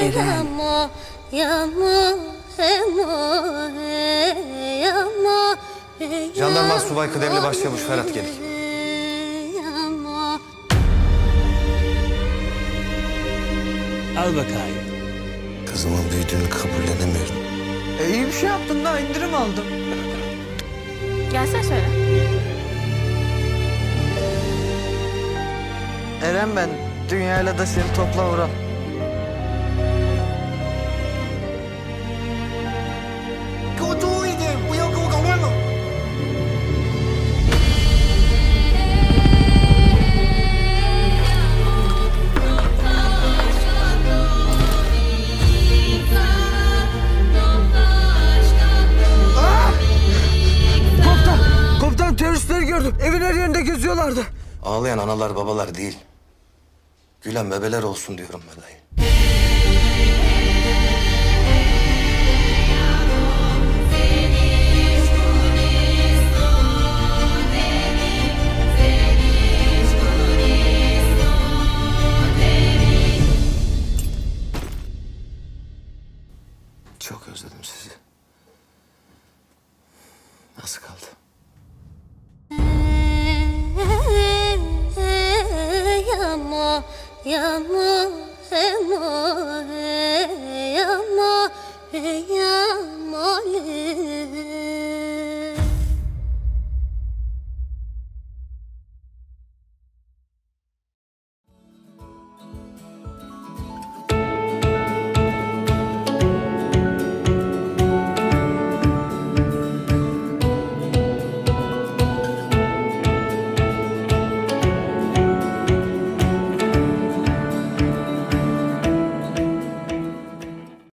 Eren. Jandarma Subay Kıdemli Başçavuş Ferhat Gelik. Al bakayım. Kızımın büyüdüğünü kabullenemiyorum. İyi bir şey yaptın da indirim aldım. Gelsene şöyle. Eren ben. Dünyayla da seni topla Vural. Komutan teröristleri gördüm. Evin her yerinde geziyorlardı. Ağlayan analar babalar değil. Gülen bebeler olsun diyorum ben dayı. Çok özledim sizi. Nasıl kaldı? Yama,